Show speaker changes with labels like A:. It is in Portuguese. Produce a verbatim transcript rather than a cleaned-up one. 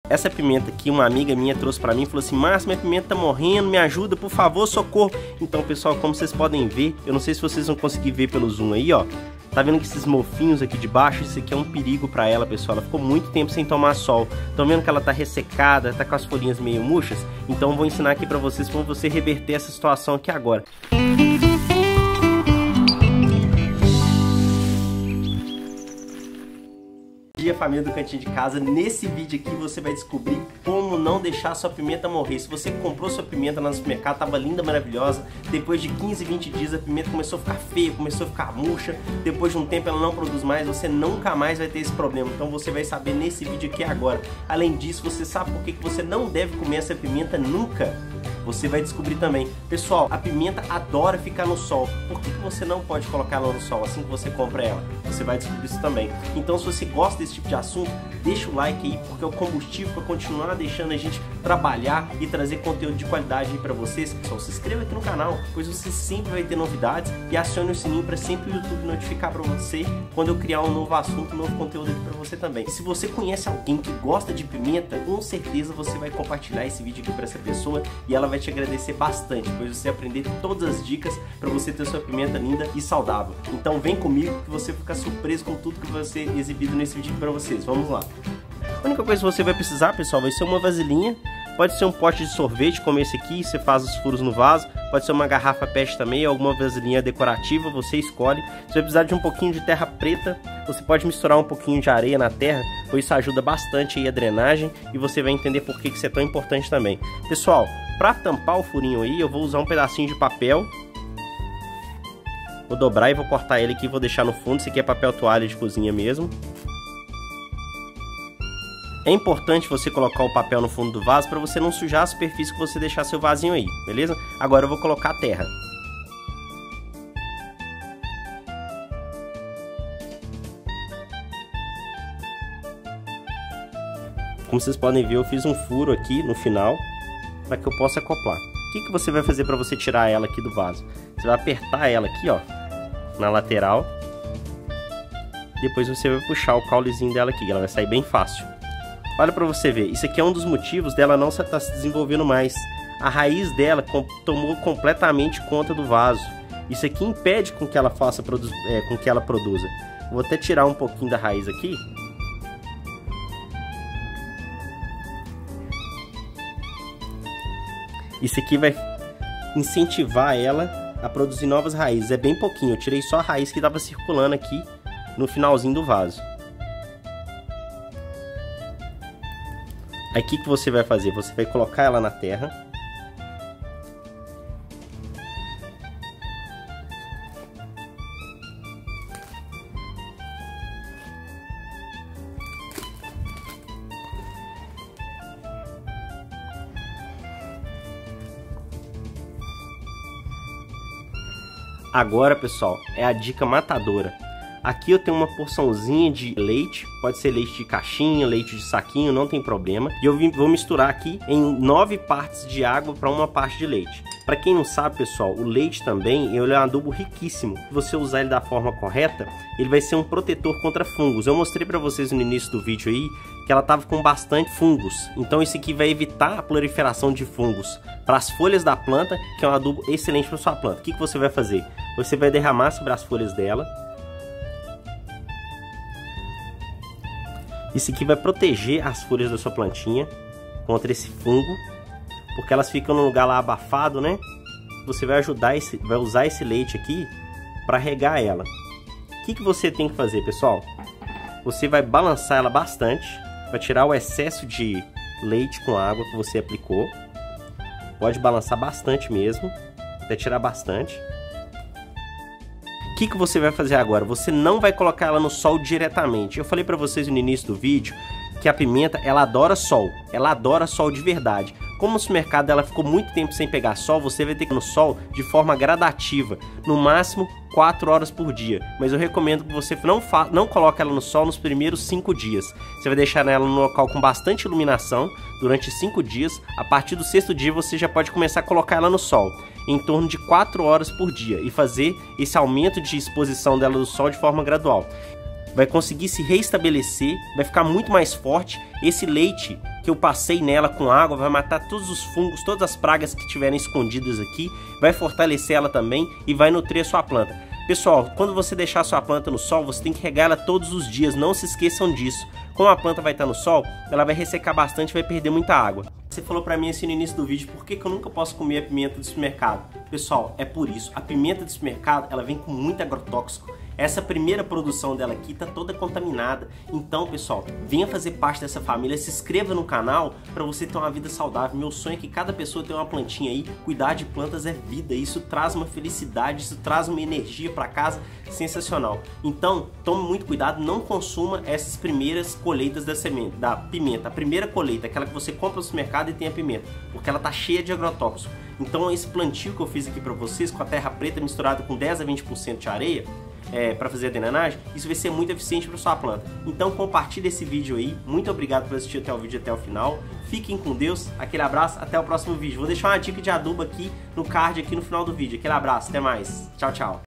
A: Essa pimenta aqui, uma amiga minha trouxe pra mim e falou assim: Márcio, minha pimenta tá morrendo, me ajuda, por favor, socorro. Então, pessoal, como vocês podem ver, eu não sei se vocês vão conseguir ver pelo zoom aí, ó. Tá vendo que esses mofinhos aqui de baixo? Isso aqui é um perigo pra ela, pessoal. Ela ficou muito tempo sem tomar sol. Estão vendo que ela tá ressecada, tá com as folhinhas meio murchas? Então eu vou ensinar aqui pra vocês como você reverter essa situação aqui agora. Dia, família do Cantinho de Casa, nesse vídeo aqui você vai descobrir como não deixar sua pimenta morrer. Se você comprou sua pimenta lá no supermercado, tava linda, maravilhosa, depois de quinze, vinte dias a pimenta começou a ficar feia, começou a ficar murcha, depois de um tempo ela não produz mais, você nunca mais vai ter esse problema. Então você vai saber nesse vídeo aqui agora. Além disso, você sabe por que você não deve comer essa pimenta nunca? Você vai descobrir também. Pessoal, a pimenta adora ficar no sol. Por que você não pode colocar ela no sol assim que você compra ela? Você vai descobrir isso também. Então, se você gosta desse tipo de assunto, deixa o like aí, porque é o combustível para continuar deixando a gente trabalhar e trazer conteúdo de qualidade aí para vocês. Só se inscreva aqui no canal, pois você sempre vai ter novidades, e acione o sininho para sempre o YouTube notificar para você quando eu criar um novo assunto, um novo conteúdo aqui para você também. E se você conhece alguém que gosta de pimenta, com certeza você vai compartilhar esse vídeo aqui para essa pessoa e ela vai te agradecer bastante, pois você vai aprender todas as dicas para você ter sua pimenta linda e saudável. Então vem comigo que você vai ficar surpreso com tudo que vai ser exibido nesse vídeo aqui para vocês. Vamos lá. A única coisa que você vai precisar, pessoal, vai ser uma vasilhinha. Pode ser um pote de sorvete como esse aqui, você faz os furos no vaso. Pode ser uma garrafa pet também, alguma vasilhinha decorativa, você escolhe. Você vai precisar de um pouquinho de terra preta. Você pode misturar um pouquinho de areia na terra, pois isso ajuda bastante aí a drenagem. E você vai entender por que isso é tão importante também. Pessoal, para tampar o furinho aí, eu vou usar um pedacinho de papel. Vou dobrar e vou cortar ele aqui e vou deixar no fundo. Isso aqui é papel toalha de cozinha mesmo. É importante você colocar o papel no fundo do vaso para você não sujar a superfície que você deixar seu vasinho aí, beleza? Agora eu vou colocar a terra. Como vocês podem ver, eu fiz um furo aqui no final para que eu possa acoplar. O que que você vai fazer para você tirar ela aqui do vaso? Você vai apertar ela aqui, ó, na lateral. Depois você vai puxar o caulezinho dela aqui, ela vai sair bem fácil. Olha para você ver, isso aqui é um dos motivos dela não estar se desenvolvendo mais. A raiz dela tomou completamente conta do vaso. Isso aqui impede com que ela faça, é, com que ela produza. Vou até tirar um pouquinho da raiz aqui. Isso aqui vai incentivar ela a produzir novas raízes. É bem pouquinho, eu tirei só a raiz que estava circulando aqui no finalzinho do vaso. Aí o que que você vai fazer? Você vai colocar ela na terra. Agora, pessoal, é a dica matadora. Aqui eu tenho uma porçãozinha de leite, pode ser leite de caixinha, leite de saquinho, não tem problema. E eu vou misturar aqui em nove partes de água para uma parte de leite. Para quem não sabe, pessoal, o leite também ele é um adubo riquíssimo. Se você usar ele da forma correta, ele vai ser um protetor contra fungos. Eu mostrei para vocês no início do vídeo aí que ela estava com bastante fungos. Então isso aqui vai evitar a proliferação de fungos para as folhas da planta, que é um adubo excelente para sua planta. O que que você vai fazer? Você vai derramar sobre as folhas dela. Isso aqui vai proteger as folhas da sua plantinha contra esse fungo, porque elas ficam num lugar lá abafado, né? Você vai ajudar esse, vai usar esse leite aqui para regar ela. O que que você tem que fazer, pessoal? Você vai balançar ela bastante para tirar o excesso de leite com água que você aplicou. Pode balançar bastante mesmo, até tirar bastante. O que que você vai fazer agora? Você não vai colocar ela no sol diretamente. Eu falei para vocês no início do vídeo que a pimenta, ela adora sol. Ela adora sol de verdade. Como no supermercado ela ficou muito tempo sem pegar sol, você vai ter que ir no sol de forma gradativa. No máximo quatro horas por dia. Mas eu recomendo que você não, não coloque ela no sol nos primeiros cinco dias. Você vai deixar ela no local com bastante iluminação durante cinco dias. A partir do sexto dia você já pode começar a colocar ela no sol em torno de quatro horas por dia e fazer esse aumento de exposição dela do sol de forma gradual. Vai conseguir se reestabelecer, vai ficar muito mais forte. Esse leite que eu passei nela com água, vai matar todos os fungos, todas as pragas que estiverem escondidas aqui, vai fortalecer ela também e vai nutrir a sua planta. Pessoal, quando você deixar a sua planta no sol, você tem que regar ela todos os dias, não se esqueçam disso. Como a planta vai estar no sol, ela vai ressecar bastante e vai perder muita água. Você falou pra mim assim no início do vídeo, por que que eu nunca posso comer a pimenta do supermercado? Pessoal, é por isso. A pimenta do supermercado, ela vem com muito agrotóxico. Essa primeira produção dela aqui tá toda contaminada. Então, pessoal, venha fazer parte dessa família, se inscreva no canal para você ter uma vida saudável. Meu sonho é que cada pessoa tenha uma plantinha aí. Cuidar de plantas é vida, isso traz uma felicidade, isso traz uma energia para casa sensacional. Então, tome muito cuidado, não consuma essas primeiras colheitas da semente, da pimenta. A primeira colheita, aquela que você compra no supermercado e tem a pimenta, porque ela tá cheia de agrotóxico. Então, esse plantio que eu fiz aqui para vocês, com a terra preta misturada com dez a vinte por cento de areia, É, para fazer a drenagem, isso vai ser muito eficiente para sua planta. Então compartilhe esse vídeo aí. Muito obrigado por assistir até o vídeo até o final. Fiquem com Deus, aquele abraço, até o próximo vídeo. Vou deixar uma dica de adubo aqui no card aqui no final do vídeo. Aquele abraço, até mais. Tchau, tchau.